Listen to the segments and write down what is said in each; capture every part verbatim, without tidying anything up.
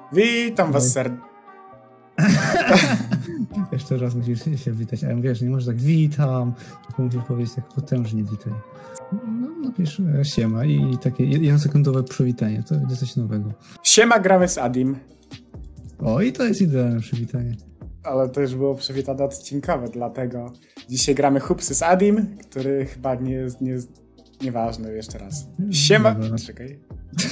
Witam was serdecznie. Jeszcze raz musisz się witać, ale wiesz, nie możesz tak witam, tylko musisz powiedzieć tak potężnie witaj. No, napisz siema i takie jednosekundowe przywitanie, to będzie coś nowego. Siema, gramy z Adim. O, i to jest idealne przywitanie. Ale to już było przywitane odcinkowe, dlatego dzisiaj gramy Hupsy z Adim, który chyba nie jest, nie jest nieważny, jeszcze raz. Siema... Dobra. Czekaj.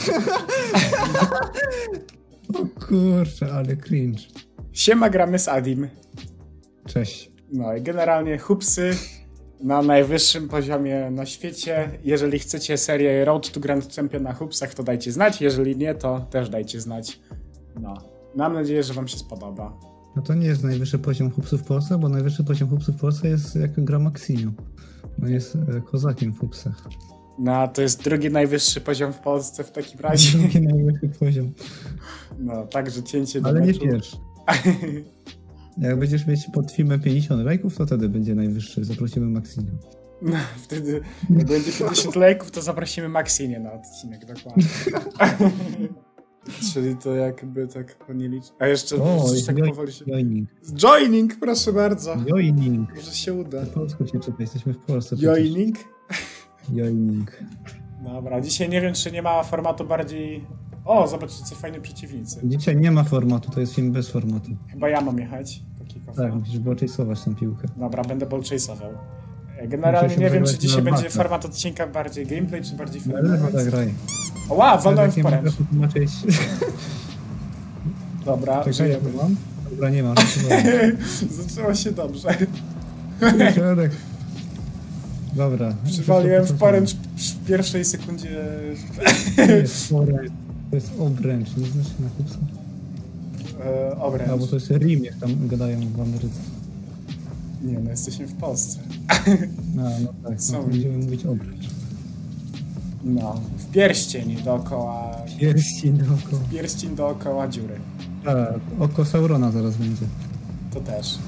O kurczę, ale cringe. Siema, gramy z Adim. Cześć. No i generalnie Hupsy na najwyższym poziomie na świecie. Jeżeli chcecie serię Road to Grand Champion na Hupsach, to dajcie znać. Jeżeli nie, to też dajcie znać. No. Mam nadzieję, że wam się spodoba. No to nie jest najwyższy poziom Hupsów w Polsce, bo najwyższy poziom Hupsów w Polsce jest jak gra Maxiniu. No jest e, kozakiem w Hupsach. No, to jest drugi najwyższy poziom w Polsce w takim razie. Drugi najwyższy poziom. No, także cięcie do Ale meczu. nie pierwszy. Jak będziesz mieć pod filmem pięćdziesiąt lajków, to wtedy będzie najwyższy. Zaprosimy Maxinię. No, wtedy jak będzie pięćdziesiąt lajków, to zaprosimy Maxinię na odcinek, dokładnie. Czyli to jakby tak nie liczy. A jeszcze O, tak joi- powoli się... joining. Joining, proszę bardzo. Joining. Może się uda. Po polsku się czyta, jesteśmy w Polsce. przecież. Joining? Joining. Dobra, dzisiaj nie wiem, czy nie ma formatu bardziej... O, zobaczcie, co fajni przeciwnicy. Dzisiaj nie ma formatu, to jest film bez formatu. Chyba ja mam jechać po kickoff. Tak, musisz było chase'ować tą piłkę. Dobra, będę ball chase'ował. Generalnie Musisz nie wiem, czy wygrać dzisiaj na będzie matach. format odcinka bardziej gameplay, czy bardziej Ale no film. tak, graj. O, wow, walnąłem w nie poręcz. mogę tłumaczyć. Dobra, Czekaj, ja żyjemy. to mam? Dobra, nie mam. Zaczęło się dobrze. Środek. Dobra. Przywaliłem w poręcz w pierwszej sekundzie. To jest poręcz. To jest obręcz, nie znasz się na Hupsa? E, obręcz. A, bo to jest Rim, jak tam gadają w Ameryce. Nie, no jesteśmy w Polsce. A, no tak, no Są. to będziemy mówić obręcz. No, w pierścień dookoła... Pierścień dookoła. Pierścień dookoła dziury. Tak, oko Saurona zaraz będzie. To też.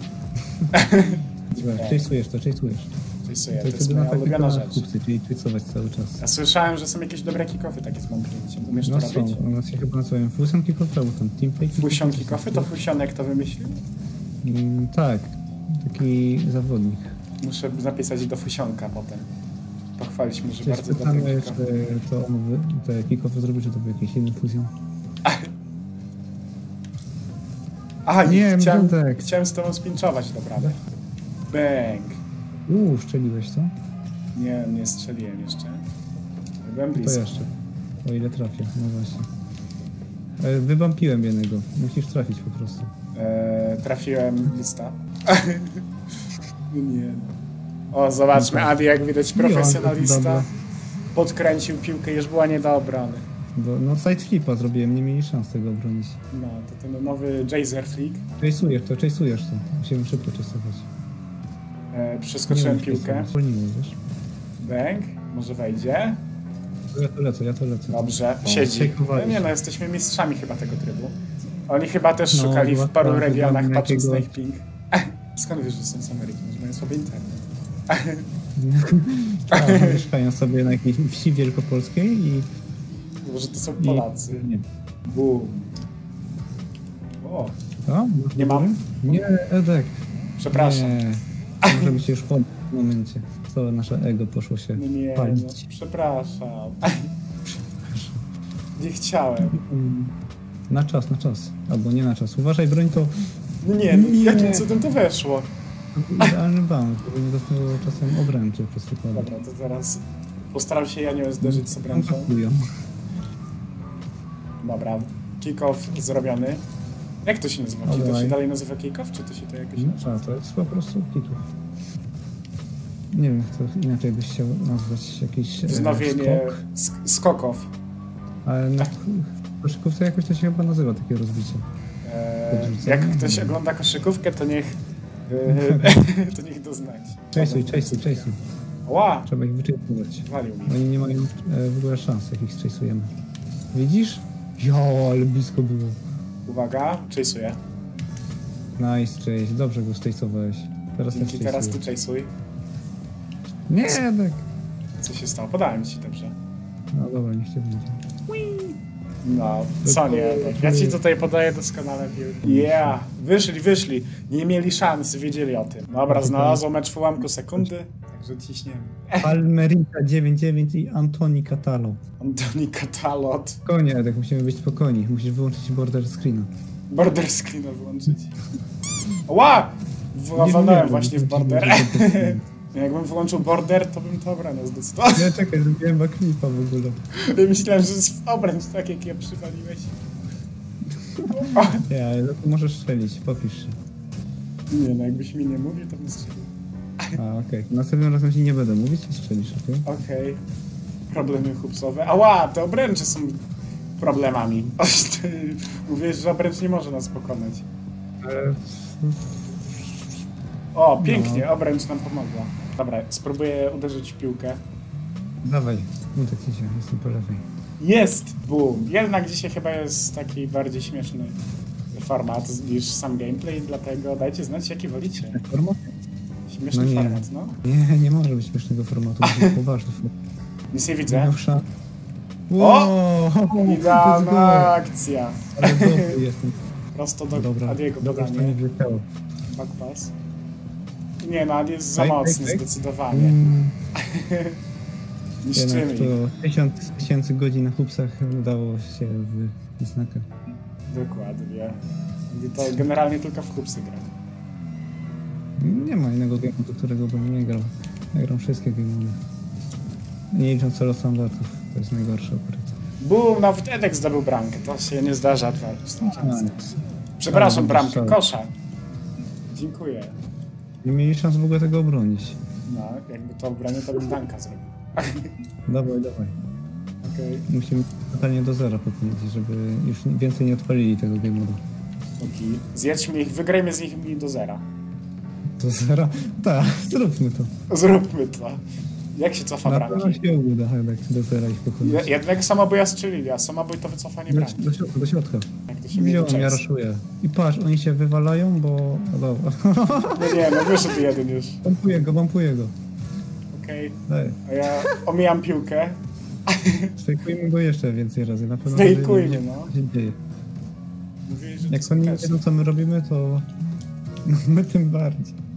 Chase'ujesz to, chase'ujesz. Chase'uję, To to jest jest moja jedyna ulubiona taktyka na rzecz. Hupsy, czyli chase'ować cały czas. Ja słyszałem, że są jakieś dobre kick-offy takie z mąknięciem. Umiesz No to są, robić? u nas się chyba nazywają fusion kick-off, albo tam teamplay kick-off. Fusion kick-offy? To Fusionek to wymyślił? Mm, tak, taki zawodnik. Muszę zapisać do Fusionka potem. Pochwalić mu, że Czy bardzo dobry spytamy, kick-off. czy to on wy, te kick-offy zrobił, czy to był jakiś inny fusion? Aha, Nie, nie, chciałem, Brądek. chciałem z tobą spinczować, dobra. Bang. Uuu, szczeliłeś to? Nie, nie strzeliłem jeszcze. Byłem To blisko. jeszcze. O ile trafię, no właśnie. E, Wybampiłem jednego. Musisz trafić po prostu. Eee, trafiłem lista. Nie. O, zobaczmy, Adi, jak widać profesjonalista. Dobra. Podkręcił piłkę, już była nie do obrony. Bo, no side flipa zrobiłem, nie mieli szans tego obronić. No, to ten nowy Jazer Flick. Chase'ujesz to, chase'ujesz to. Musimy szybko chase'ować. Eee, przeskoczyłem Nie piłkę. chase'ować, Zwolniłem, wiesz? Bang. Może wejdzie. To ja to lecę, ja to lecę. Dobrze, O, siedzi. zhejkowałeś. No nie no, jesteśmy mistrzami chyba tego trybu. Oni chyba też No, szukali w chyba paru tak, regionach, chyba patrząc na jakiego- ich ping. Skąd wiesz, że są z Ameryki? Może mają słaby internet. A, mieszkają sobie na jakiejś wsi wielkopolskiej i... Może to są i Polacy. nie. Boom. O, O, nie mam? Nie, Edek. Przepraszam. Nie. Możemy się już poddać w momencie. Całe nasze ego poszło się No nie, no, palić. przepraszam. Nie chciałem. Na czas, na czas. Albo nie na czas. Uważaj, broń to No nie, no Nie. jakim cudem to weszło? idealny bank, żeby nie dotknęło czasem obręczy po prostu. Dobra, to teraz postaram się ja nie zderzyć z obręczą. Kontaktują. Dobra, kick-off zrobiony. Jak to się nazywa? Czy to się Dawaj. dalej nazywa kick-off, czy to się to jakoś... No a to jest po prostu kików. Nie wiem, jak to inaczej byś chciał nazwać jakiś e, Wznowienie skok, sk skoków. ale na w koszykówce jakoś to się chyba nazywa takie rozbicie. Eee, Podrzucenie? jak ktoś ogląda koszykówkę, to niech e, to niech doznać. Chase'uj, chase'uj, chase'uj. Ła! Trzeba ich wyczerpywać. Walił mi. Oni nie mają e, w ogóle szans, jak ich chase'ujemy. Widzisz? Jo, ale blisko było. Uwaga, chase'uję. Nice, chase. Dobrze go chase'owałeś. Teraz też Dzięki, teraz ty chase'uję. chase'uj. Nie, tak. Co się stało? Podałem ci dobrze. No dobra, niech cię będzie. No, co nie, ja ci tutaj podaję doskonale piłki. Yeah, wyszli, wyszli. Nie mieli szans, wiedzieli o tym. Dobra, znalazło mecz w ułamku sekundy, także ciśniemy. Palmerita dziewięć dziewięć i Antoni Catalo. Antoni Katalot. Konie, Edek, musimy być spokojni. Musisz wyłączyć border screena. Border screena wyłączyć. Ła! Walnąłem właśnie w border. Jakbym wyłączył border, to bym to obronił zdecydowanie. Nie, czekaj, zrobiłem backflipa w ogóle. Ja myślałem, że jest obręcz tak, jak ja przywaliłeś. Nie, ale to możesz strzelić, popisz się. Nie, no jakbyś mi nie mówił, to bym strzelił. A, okej. Okay. Następnym razem ci nie będę mówić i strzelisz, okej? Okay? Okej. Okay. Problemy chłopcowe. Ała, te obręcze są problemami. Mówiłeś, że obręcz nie może nas pokonać. E... O, pięknie, no. Obręcz nam pomogła. Dobra, spróbuję uderzyć w piłkę. Dawaj, uda ci się, jestem po lewej. Jest! Boom! Jednak dzisiaj chyba jest taki bardziej śmieszny format niż sam gameplay, dlatego dajcie znać, jaki wolicie. Format? Śmieszny no format, no. Nie, nie może być śmiesznego formatu, to jest poważny format. Nic nie widzę. Wow, o! Idealna akcja. Ale dobry jestem. Prosto do dobra, Adiego dobra, podanie. Nie wleciało. Backpass. Nie no, Adi jest za Fake, mocny, fake, fake. zdecydowanie. Mm. Niszczymy Jednak to tysiąc tysięcy godzin na chłopcach udało się w znaka. Dokładnie. To generalnie tylko w chłopcy gra. Nie ma innego game'u, do którego bym nie grał. Ja gram wszystkie game'y. Nie licząc solo standardów, to jest najgorsze akurat. Boom, nawet Edek zdobył bramkę, to się nie zdarza dwa Przepraszam, bramkę, kosza. Dziękuję. Nie mieli szans w ogóle tego obronić. No, jakby to obronił, to bym danka zrobił. Dawaj, dawaj. Okay. Musimy totalnie do zera popłynąć, żeby już więcej nie odpalili tego game modu. Okej. Zjedźmy ich, wygrajmy z nich do zera. Do zera? Tak, zróbmy to. Zróbmy to. Jak się cofa Na bramki? pewno się uda, tak, do zera ich pokonać. Jednak samobój strzelili, a samobój to wycofanie do, bramki. do środka, do środka. Jak to się Wziąłem, ja raszuję. I patrz, oni się wywalają, bo... O, dobra. No nie, no wyszedł jeden już. Pompuję go, pompuję go. Okej. Okay. A ja omijam piłkę. Fejkujmy go jeszcze więcej razy, na pewno... Fejkujmy, no. Co się dzieje. Mówili, że jak oni nie wiedzą, co my robimy, to... my tym bardziej.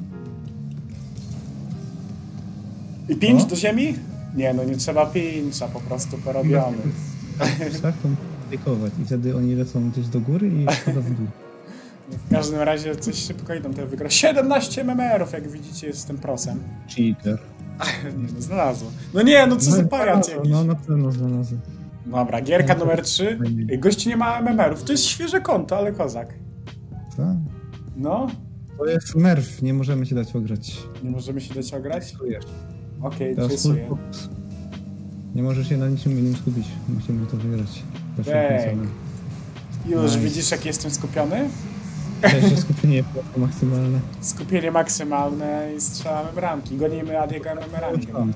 I pięć do ziemi? Nie, no nie trzeba pięcia, po prostu porobiony. Tak, to fejkować i wtedy oni lecą gdzieś do góry i spada w dół. W każdym razie coś szybko idą, to wygra siedemnaście M M R-ów, jak widzicie, jestem prosem. Cheater. Nie, no znalazło. No nie, no co no, za pajac jakiś. No na pewno znalazł. Dobra, gierka no, numer trzy. Gości nie ma M M R-ów, to jest świeże konto, ale kozak. Co? No. To jest nerw, nie możemy się dać ograć. Nie możemy się dać ograć? Czujesz. Okej, okay, czuję. Nie możesz się na niczym innym skupić, musimy to wygrać. Już nice. Widzisz, jak jestem skupiony? Jeszcze skupienie maksymalne. Skupienie maksymalne i strzelamy bramki. Gonimy Adiego M M R-ami.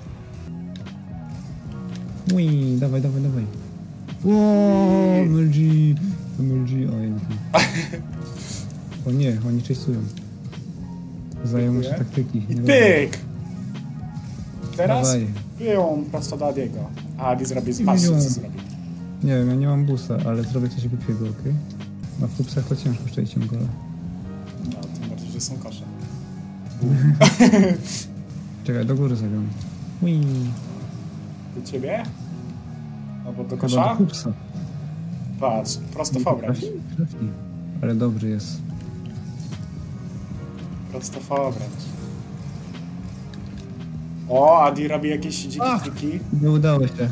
Ui, dawaj, dawaj, dawaj. Wow, M L G. M L G, oj. O nie, oni chase'ują. Zajmą się taktyki. I pyk! Teraz piją prosto do Adiego. A Adi zrobi z pasu, co zrobi. Nie wiem, ja nie mam busa, ale zrobię coś głupiego, okej? Okay? Na flupsach to ciężko szczęście gola. No, tym bardziej, że są kosze. Czekaj, do góry zagram. Ui. Do ciebie? Albo do kosza? Do flupsa. Patrz, prosto w obręcz. Ale dobry jest. Prosto w obręcz. O, Adi robi jakieś dzikie Ach, triki. Nie udało się.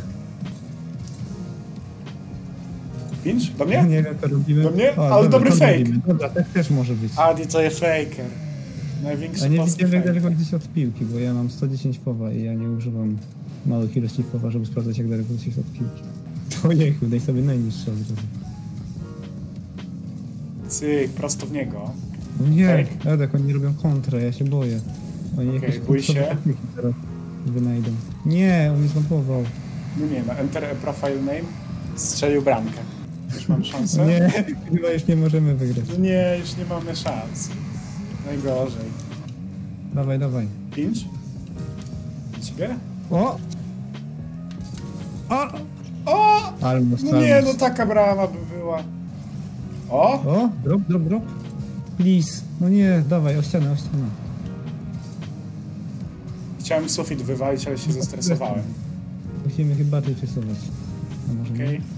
Pinch? Do mnie? Nie wiem, to robimy. Do mnie? O, ale dobra, dobry fake. Robimy. Dobra, tak też może być. Adi to jest faker. Największy A nie widzimy fake. daleko gdzieś od piłki, bo ja mam sto dziesięć fowa i ja nie używam małych ilości fowa, żeby sprawdzać, jak daleko gdzieś od piłki. Ojejku, daj sobie najniższe od razu. Cyk, prosto w niego. Nie, Edek, oni robią kontrę, ja się boję. Oni okay, jakieś bój się. teraz wynajdą. Nie, on nie znopował. No nie, no enter a profile name, strzelił bramkę. Już mam szansę? Nie, chyba już nie możemy wygrać. No nie, już nie mamy szans. Najgorzej. Dawaj, dawaj. Pinch? Ciebie? O! O! O! Almost, No nie, no almost. taka brama by była. O! O, drop, drop, drop. Please. No nie, dawaj, o ścianę, o ścianę. Chciałem sufit wywalić, ale się zestresowałem. Musimy chyba bardziej czasować. A może Okej. nie?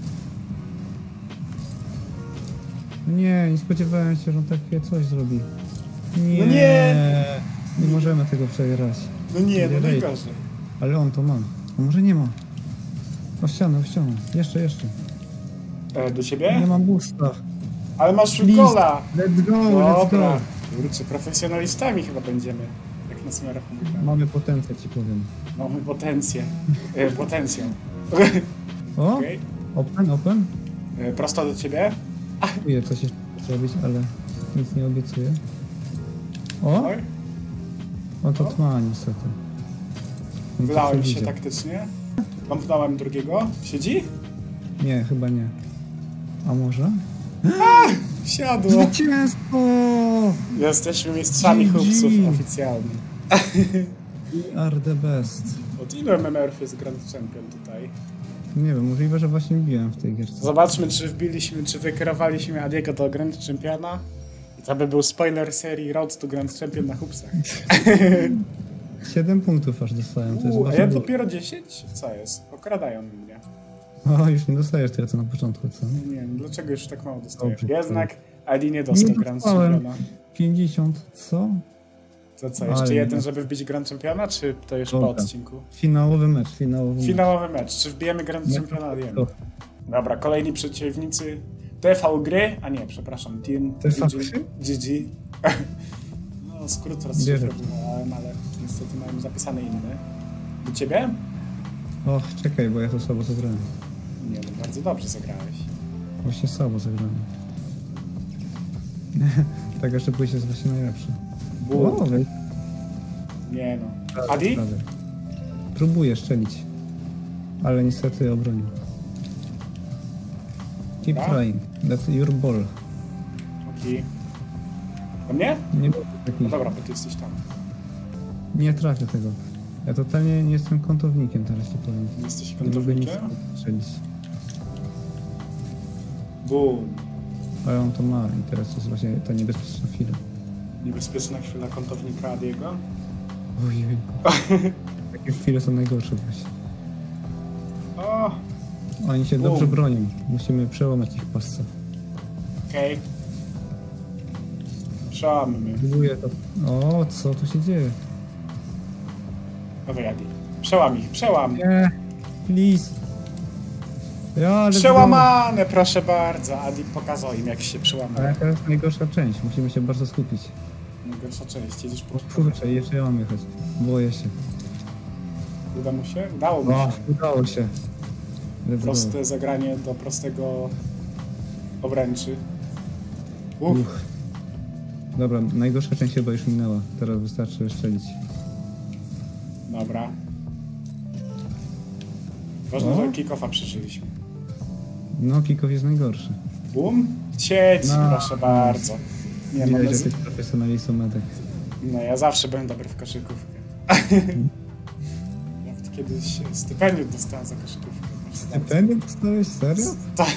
No nie, nie spodziewałem się, że on takie coś zrobi. Nie. No nie! Nie możemy tego przegrać. No nie, no Nie, najgorzej. Ale on to ma. A może nie ma? O ścianę, o ścianę. Jeszcze, jeszcze. E, do ciebie? Nie mam boosta. Ale masz Please. gola! Let's go, let's Dobra. go. Kurczę, profesjonalistami chyba będziemy. Jak na sumie rachunku. Mamy potencjał, ci powiem. Mamy potencję. E, potencjał. O, Okej. open, open. E, prosto do ciebie. Czuję coś jeszcze zrobić, ale nic nie obiecuję. O, Oj. on to ma niestety. On to Wylałem się przewidział. taktycznie. Lampnąłem drugiego. Siedzi? Nie, chyba nie. A może? Siadło. Zwycięstwo! Jesteśmy mistrzami G G. chłopców oficjalnie. We are the best. Od ilu M M R-ów jest Grand Champion tutaj? Nie wiem, możliwe, że właśnie biłem w tej gierce. Zobaczmy, czy wbiliśmy, czy wykierowaliśmy Adiego do Grand Championa. I to by był spoiler serii Road to Grand Champion na Hubsach. Siedem punktów aż dostałem, to jest Uuu, a bardzo ja dużo. dopiero dziesięć? Co jest? Okradają mnie. O, już nie dostajesz tyle co na początku, co? Nie wiem, dlaczego już tak mało dostajesz? Dobrze, Jednak Adi nie dostał Nie Grand dostałem. Championa. pięćdziesiąt, co? To co, jeszcze Ale jeden, nie. żeby wbić Grand Championa, czy to już po Dobra. odcinku? Finałowy mecz, finałowy mecz. Finałowy mecz. Czy wbijemy Grand Nie. Championa? Adiego. To. Dobra, kolejni przeciwnicy. T V Gry, a nie, przepraszam, Team T V G G. No, skrót Bierze. rozszyfrowałem, ale niestety mam zapisany inny. Do ciebie? Och, czekaj, bo ja to słabo zagrałem. Nie, no bardzo dobrze zagrałeś. Właśnie słabo zagrałem. Tak, jeszcze pójść jest właśnie najlepszy. Bum. O, wej- Nie no. Adi? prawie. Próbuję szczelić. Ale niestety obronił. Keep Dobra. trying. That's your ball. Okej. Do mnie? Nie będzie No takich. dobra, bo ty jesteś tam. Nie trafię tego. Ja totalnie nie jestem kątownikiem, teraz ci powiem. Nie jesteś Nie mogę nic kątownikiem? strzelić. Bum. Ale on to ma i teraz to jest właśnie ta niebezpieczna chwila. Niebezpieczna chwila kątownika Adiego. Ojej. Takie chwile są najgorsze właśnie. O, Oni się Bum. dobrze bronią. Musimy przełamać ich pasce. okej. Przełamy. Próbuję to. O, co tu się dzieje? Dawaj Adi. Przełam ich, przełam. Nie, please. Ja, let's go. Przełamane, proszę bardzo. Adi pokazał im, jak się Ale przełamuje. jaka jest najgorsza część? Musimy się bardzo skupić. Najgorsza część, jedziesz po... O kurczę, jeszcze ja mam jechać. Boję się. Uda mu się? Udało mu O, się. udało się. Let's Proste go. zagranie do prostego obręczy. Uff. Uch. Dobra, najgorsza część chyba już minęła. Teraz wystarczy strzelić. Dobra. Ważne, O. że kick-offa przeżyliśmy. No, kickoff jest najgorszy. Bum. Sieć, No. proszę bardzo. Nie, no, Widać, że my ty profesjonalistą medek. no ja zawsze byłem dobry w koszykówkę. Nawet kiedyś stypendium dostałem za koszykówkę. proszę bardzo. Stypendium dostałeś? Serio? Tak,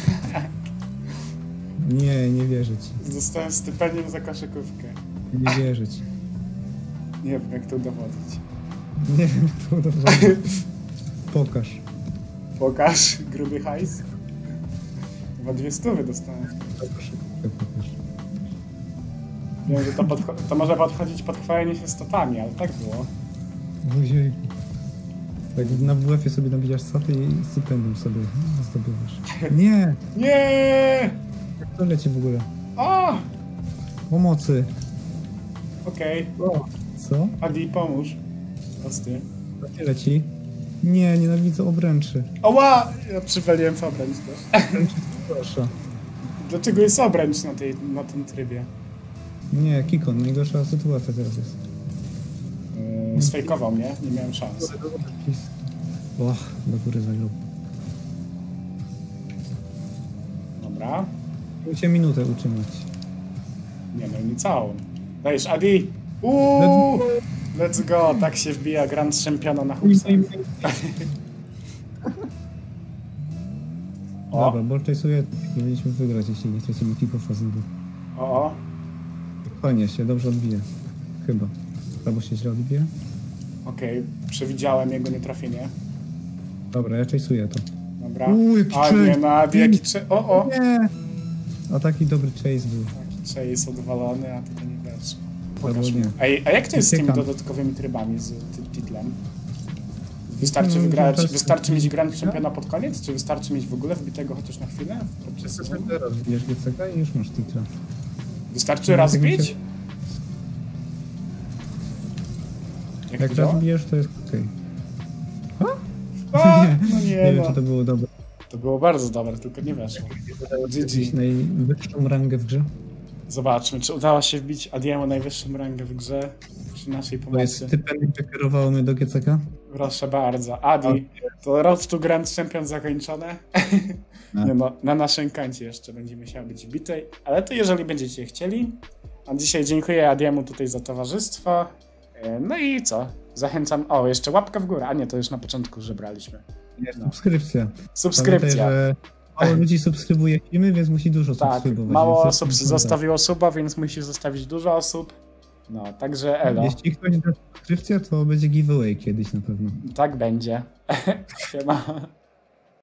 Nie, nie wierzę ci. dostałem stypendium za koszykówkę. Nie wierzę ci. Nie wiem, jak to udowodnić. Nie wiem, to dobrze. Pokaż. Pokaż, gruby hajs. Chyba dwie stówy dostałem. Pokaż, pokaż. Wiem, że to, podcho- to może podchodzić pod chwalenie się statami, ale tak było. Ojej. Tak na W F-ie sobie nabijasz staty i stypendium sobie zdobywasz. Nie! Nie! Jak to leci w ogóle? O! Pomocy! Okej. O! Co? Adi, pomóż. Prosty. To nie leci? Nie, nienawidzę obręczy. Oła! Ja przywaliłem w obręcz też. Obręczy to proszę. Dlaczego jest obręcz na, tej, na tym trybie? Nie, Kikon, najgorsza sytuacja teraz jest. Yy, sfejkował mnie, nie miałem szans. Och, do góry zagrał. Dobra. Musicie minutę utrzymać. Nie no, nie całą. Dajesz, Adi! Uuu! Let's go! Tak się wbija Grand Championa na hupsach. O, Dobra, bo chase'uję, powinniśmy wygrać, jeśli nie stracimy kilku fazynków. o, o. Fajnie się, dobrze odbije. Chyba. Albo się źle odbije. Okej, przewidziałem jego nietrafienie. Dobra, ja chase'uję to. Dobra. Uuu, jaki A nie, chase! no, Adi, jaki chase. O, o. Nie! A taki dobry chase był. Taki chase odwalony, a tutaj nie wiesz. Albo Pokaż mi. nie. Ej, a jak to jest z tymi Uciekam. dodatkowymi trybami z ty tytlem? Wystarczy No, wygrać, teraz- wystarczy mieć Grand Championa pod koniec, czy wystarczy mieć w ogóle wbitego chociaż na chwilę? Podczas sezonu? Teraz wbijesz G C K i już masz titra. Wystarczy No, raz tak mi się- bić? Jak, Jak to działa? raz bijesz, to jest okej. A, Nie, no Nie nie, wiem, no. czy to było dobre. To było bardzo dobre, tylko nie weszło. Gdzieś G G. najwyższą rangę w grze. Zobaczmy, czy udało się wbić Adiemu najwyższą rangę w grze przy naszej To jest pomocy. stypendium, które kierowało mnie do G C K. Proszę bardzo. Adi, to Road to Grand Champion zakończone. Nie no, na naszym koncie jeszcze będzie musiał być bity, ale to jeżeli będziecie chcieli. A dzisiaj dziękuję Adiemu tutaj za towarzystwo. E, No i co? Zachęcam. O, jeszcze łapka w górę. A nie, to już na początku żebraliśmy. Jest No. subskrypcja. Subskrypcja. Pamiętaj, że mało ludzi subskrybuje filmy, więc musi dużo Tak, subskrybować. mało więc osób jest- zostawiło suba, więc musi zostawić dużo osób. No, także elo. Jeśli ktoś da subskrypcję, to będzie giveaway kiedyś na pewno. Tak będzie. Siema.